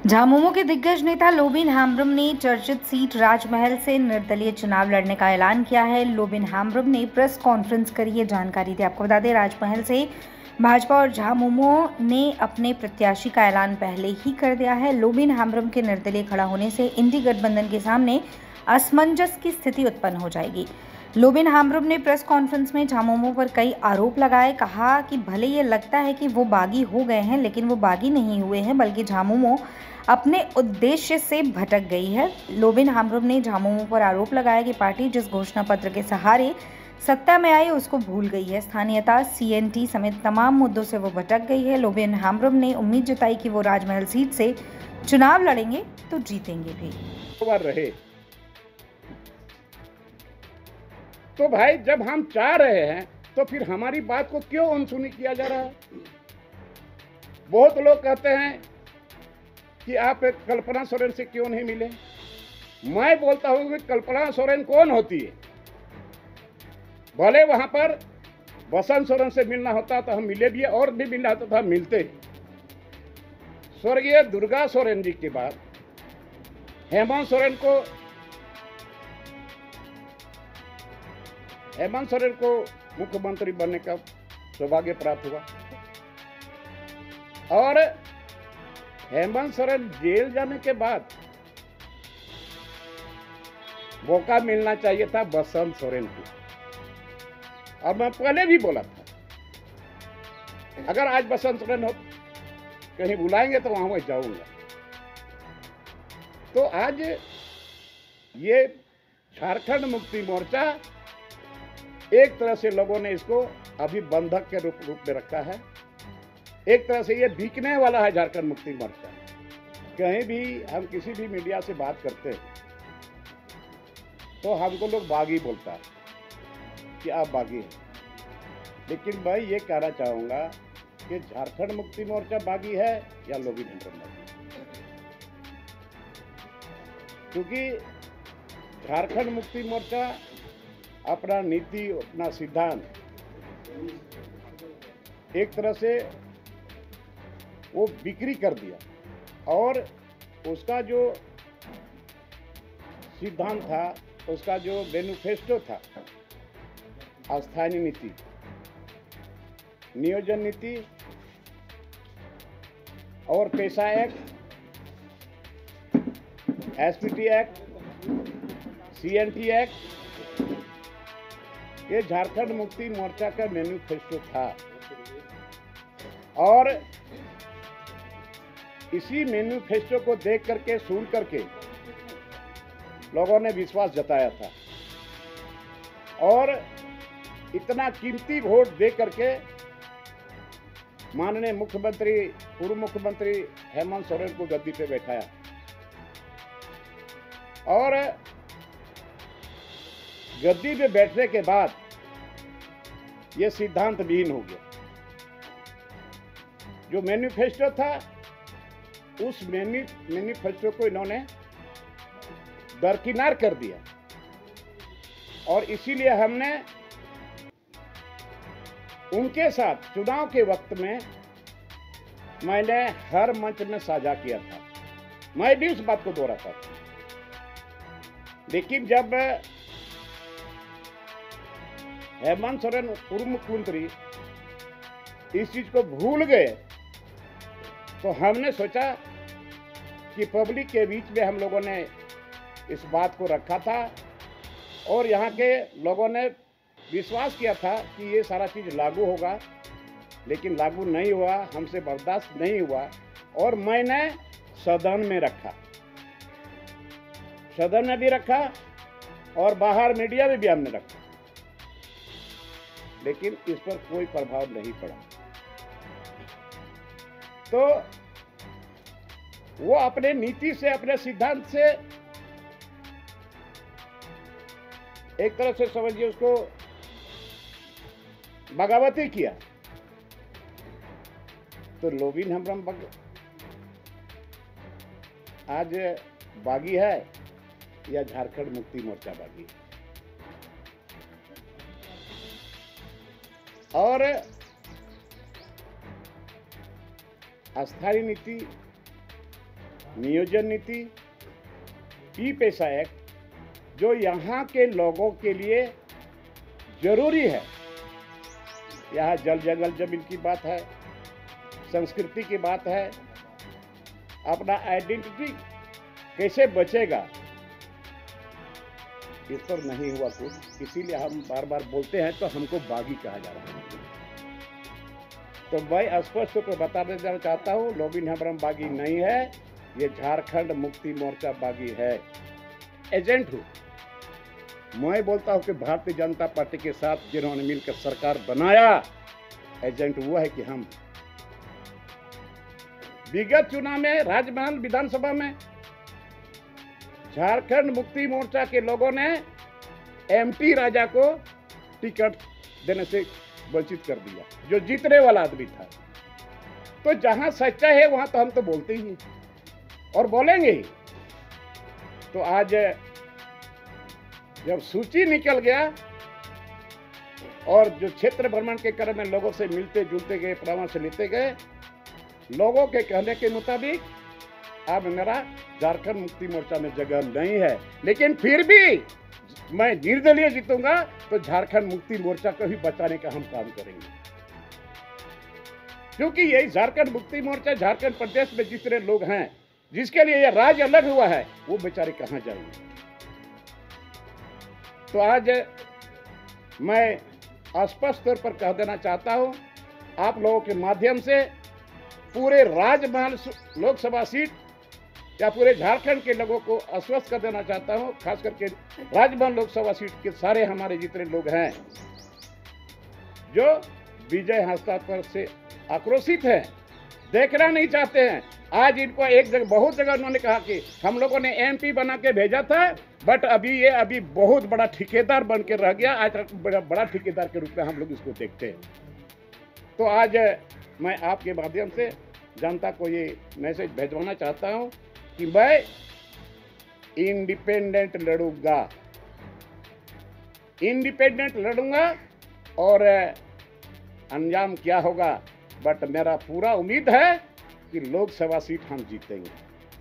झामुमो के दिग्गज नेता लोबिन हेम्ब्रम ने चर्चित सीट राजमहल से निर्दलीय चुनाव लड़ने का ऐलान किया है। लोबिन हेम्ब्रम ने प्रेस कॉन्फ्रेंस कर ये जानकारी दी। आपको बता दें, राजमहल से भाजपा और झामुमो ने अपने प्रत्याशी का ऐलान पहले ही कर दिया है। लोबिन हेम्ब्रम के निर्दलीय खड़ा होने से इंडी गठबंधन के सामने असमंजस की स्थिति उत्पन्न हो जाएगी। लोबिन हेम्ब्रम ने प्रेस कॉन्फ्रेंस में झामुमो पर कई आरोप लगाए। कहा कि भले ये लगता है कि वो बागी हो गए हैं, लेकिन वो बागी नहीं हुए हैं, बल्कि झामुमो अपने उद्देश्य से भटक गई है। लोबिन हेम्ब्रम ने झामुमो पर आरोप लगाया कि पार्टी जिस घोषणा पत्र के सहारे सत्ता में आई उसको भूल गई है। स्थानीयता, सीएनटी समेत तमाम मुद्दों से वो भटक गई है। लोबिन हेम्ब्रम ने उम्मीद जताई कि वो राजमहल सीट से चुनाव लड़ेंगे तो जीतेंगे भी। रहे तो भाई, जब हम चाह रहे हैं तो फिर हमारी बात को क्यों अनसुनी किया जा रहा है? बहुत लोग कहते हैं कि आप कल्पना सोरेन से क्यों नहीं मिले। मैं बोलता हूं कि कल्पना सोरेन कौन होती है? भले वहां पर बसंत सोरेन से मिलना होता तो हम मिले भी, और भी मिलना होता तो हम मिलते। स्वर्गीय दुर्गा सोरेन जी के बाद हेमंत सोरेन को मुख्यमंत्री बनने का सौभाग्य प्राप्त हुआ, और हेमंत सोरेन जेल जाने के बाद मौका मिलना चाहिए था बसंत सोरेन को। और मैं पहले भी बोला था, अगर आज बसंत सोरेन हो कहीं बुलाएंगे तो वहां मैं जाऊंगा। तो आज ये झारखंड मुक्ति मोर्चा, एक तरह से लोगों ने इसको अभी बंधक के रूप में रखा है। एक तरह से ये बिकने वाला है झारखंड मुक्ति मोर्चा। कहीं भी हम किसी भी मीडिया से बात करते हैं तो हमको लोग बागी बोलता है कि आप बागी हैं, लेकिन मैं ये कहना चाहूंगा कि झारखंड मुक्ति मोर्चा बागी है या लोबिन हेम्ब्रम बागी, क्योंकि झारखंड मुक्ति मोर्चा अपना नीति, अपना सिद्धांत एक तरह से वो बिक्री कर दिया, और उसका जो सिद्धांत था, उसका जो मैनिफेस्टो था, स्थानीय नीति, नियोजन नीति और PESA act, SPT act, CNT act, ये झारखंड मुक्ति मोर्चा का मैनिफेस्टो था। और इसी मैनिफेस्टो को देख करके, सुन करके लोगों ने विश्वास जताया था, और इतना कीमती वोट दे करके माननीय मुख्यमंत्री, पूर्व मुख्यमंत्री हेमंत सोरेन को गद्दी पे बैठाया, और गद्दी पे बैठने के बाद ये सिद्धांत विहीन हो गया। जो मैनिफेस्टो था, उस मैनिफेस्टो को इन्होंने दरकिनार कर दिया, और इसीलिए हमने उनके साथ चुनाव के वक्त में, मैंने हर मंच में साझा किया था, मैं भी उस बात को दोहराता था। लेकिन जब हेमंत सोरेन पूर्व मुख्यमंत्री इस चीज को भूल गए, तो हमने सोचा कि पब्लिक के बीच में हम लोगों ने इस बात को रखा था, और यहाँ के लोगों ने विश्वास किया था कि ये सारा चीज लागू होगा, लेकिन लागू नहीं हुआ, हमसे बर्दाश्त नहीं हुआ, और मैंने सदन में रखा, सदन में भी रखा और बाहर मीडिया में भी हमने रखा, लेकिन इस पर कोई प्रभाव नहीं पड़ा। तो वो अपने नीति से, अपने सिद्धांत से, एक तरह से समझिए उसको बगावती किया। तो लोबिन हेम्ब्रम आज बागी है या झारखंड मुक्ति मोर्चा बागी? और स्थायी नीति नियोजन नीति, ई पेशा एक्ट जो यहाँ के लोगों के लिए जरूरी है। यहाँ जल जंगल जमीन की बात है, संस्कृति की बात है, अपना आइडेंटिटी कैसे बचेगा, इस पर नहीं हुआ कुछ। इसीलिए हम बार बार बोलते हैं तो हमको बागी कहा जा रहा है। तो मैं स्पष्ट रूप से बता देना चाहता हूँ, लोबिन हेम्ब्रम बागी नहीं है, ये झारखंड मुक्ति मोर्चा बागी है। एजेंट हूँ मैं, बोलता हूँ कि भारतीय जनता पार्टी के साथ जिन्होंने मिलकर सरकार बनाया, एजेंट वो है कि हम विगत चुनाव में राजमहल विधानसभा में झारखंड मुक्ति मोर्चा के लोगों ने एमटी राजा को टिकट देने से वंचित कर दिया, जो जीतने वाला आदमी था। तो जहां सच्चा है वहां तो हम तो बोलते ही और बोलेंगे ही। तो आज जब सूची निकल गया और जो क्षेत्र भ्रमण के क्रम में लोगों से मिलते जुलते गए, परामर्श लेते गए, लोगों के कहने के मुताबिक अब मेरा झारखंड मुक्ति मोर्चा में जगह नहीं है, लेकिन फिर भी मैं निर्दलीय जीतूंगा तो झारखंड मुक्ति मोर्चा को ही बचाने का हम काम करेंगे। क्योंकि यही झारखंड मुक्ति मोर्चा झारखंड प्रदेश में जितने लोग हैं, जिसके लिए यह राज्य अलग हुआ है, वो बेचारे कहां जाएंगे। तो आज मैं स्पष्ट तौर पर कह देना चाहता हूं, आप लोगों के माध्यम से पूरे राजमहल लोकसभा सीट या पूरे झारखंड के लोगों को आश्वस्त कर देना चाहता हूं, खास करके राजमहल लोकसभा सीट के सारे हमारे जितने लोग हैं जो विजय हस्ताक्षर से आक्रोशित हैं, देखना नहीं चाहते हैं। आज इनको एक जगह, बहुत जगह उन्होंने कहा कि हम लोगों ने एमपी बना के भेजा था, बट अभी बहुत बड़ा ठेकेदार बन के रह गया। आज बड़ा ठेकेदार के रूप में हम लोग इसको देखते हैं। तो आज मैं आपके माध्यम से जनता को ये मैसेज भेजवाना चाहता हूं कि मैं इंडिपेंडेंट लड़ूंगा और अंजाम क्या होगा, बट मेरा पूरा उम्मीद है कि लोकसभा सीट हम जीतेंगे।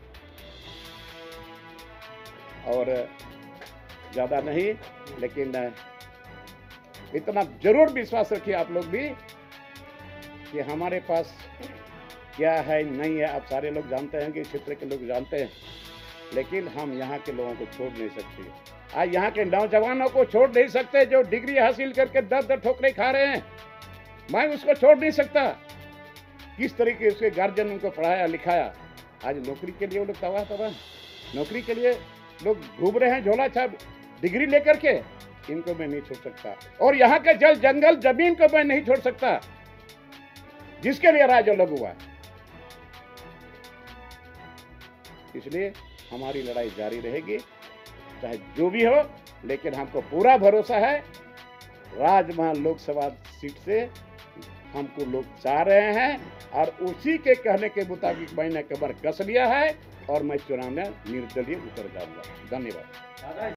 और ज़्यादा नहीं, लेकिन इतना जरूर विश्वास रखिए आप लोग भी कि हमारे पास क्या है नहीं है, आप सारे लोग जानते हैं कि क्षेत्र के लोग जानते हैं, लेकिन हम यहाँ के लोगों को छोड़ नहीं सकते। आज यहाँ के नौजवानों को छोड़ नहीं सकते जो डिग्री हासिल करके 10-10 ठोकरें खा रहे हैं, मैं उसको छोड़ नहीं सकता। किस तरीके से गार्जियन उनको पढ़ाया लिखाया, आज नौकरी के लिए वो लोग तबाह, नौकरी के लिए लोग घूम रहे हैं झोला छाप डिग्री लेकर के, इनको मैं नहीं छोड़ सकता। और यहाँ के जल जंगल जमीन को मैं नहीं छोड़ सकता, जिसके लिए राज्य अलग हुआ। इसलिए हमारी लड़ाई जारी रहेगी, चाहे जो भी हो, लेकिन हमको पूरा भरोसा है राजमहल लोकसभा सीट से हमको लोग चाह रहे हैं, और उसी के कहने के मुताबिक मैंने कमर कस लिया है और मैं चुनाव में निर्दलीय उतर जाऊंगा। धन्यवाद।